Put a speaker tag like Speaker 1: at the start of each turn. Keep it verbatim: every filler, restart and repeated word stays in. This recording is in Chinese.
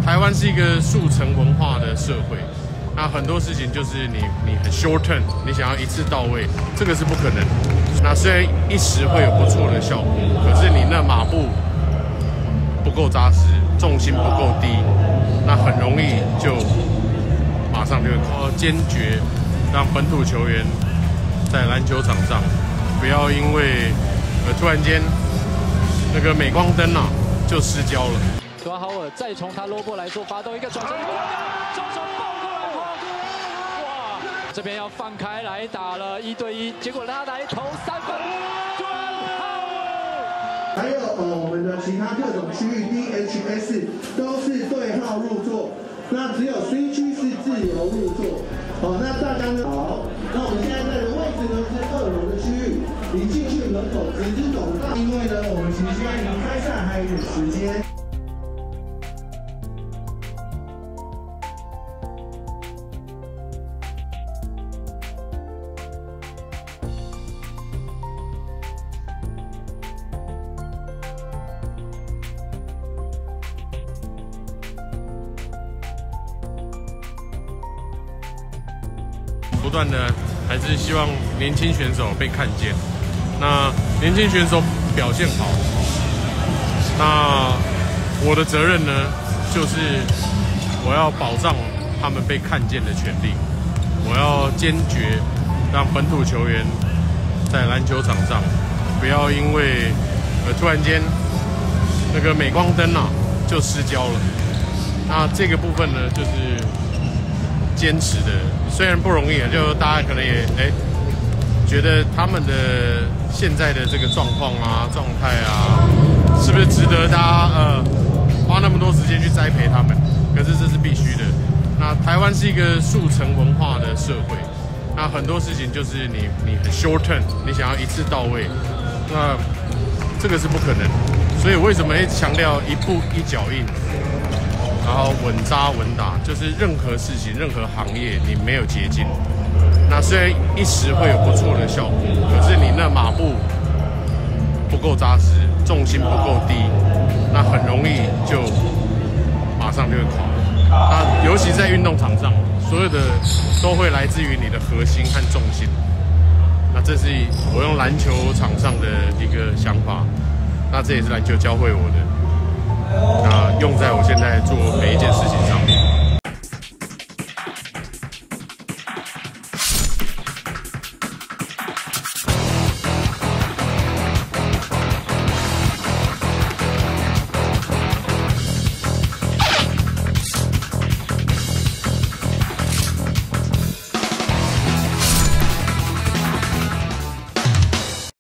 Speaker 1: 台湾是一个速成文化的社会，那很多事情就是你你很 short term， 你想要一次到位，这个是不可能。那虽然一时会有不错的效果，可是你那马步不够扎实，重心不够低，那很容易就马上就会靠坚决让本土球员在篮球场上不要因为呃突然间那个镁光灯啊就失焦了。
Speaker 2: 杜兰豪尔再从他落波来做发动一个转身，双手抱过来破，哇！这边要放开来打了一对一，结果他来投三分，杜兰豪尔。
Speaker 3: 还有呃我们的其他各种区域 D H S 都是对号入座，那只有 C 区是自由入座。好，那大家呢？好，那我们现在在的位置呢是二楼的区域，离进去门口直直走道，因为呢我们其实现在离开赛还有一点时间。
Speaker 1: 不断的还是希望年轻选手被看见。那年轻选手表现好，那我的责任呢，就是我要保障他们被看见的权利。我要坚决让本土球员在篮球场上不要因为呃突然间那个镁光灯啊就失焦了。那这个部分呢，就是坚持的，虽然不容易啊，就大家可能也哎觉得他们的现在的这个状况啊、状态啊，是不是值得大家呃花那么多时间去栽培他们？可是这是必须的。那台湾是一个速成文化的社会，那很多事情就是你你很 short term， 你想要一次到位，那这个是不可能。所以为什么一直强调一步一脚印？然后稳扎稳打，就是任何事情、任何行业，你没有捷径。那虽然一时会有不错的效果，可是你那马步不够扎实，重心不够低，那很容易就马上就会垮。那尤其在运动场上，所有的都会来自于你的核心和重心。那这是我用篮球场上的一个想法，那这也是篮球教会我的。那用在我现在做每一件事情上。